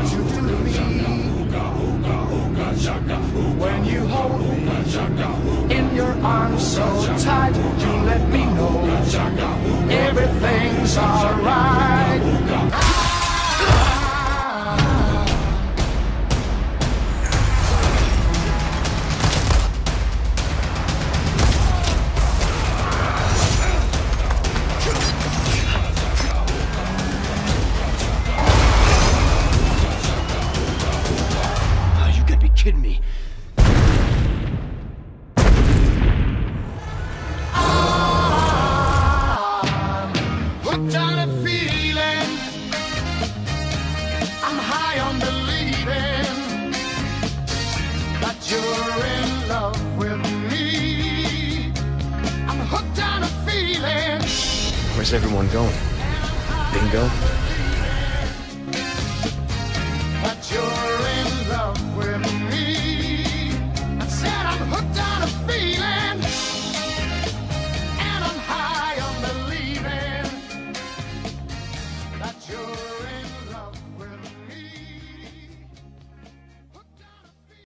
what you do to me. When you hold me in your arms so tight, you let me know everything's alright. Kidding me? I'm hooked on a feeling. I'm high on believing that you're in love with me. I'm hooked on a feeling. Where's everyone going? Bingo?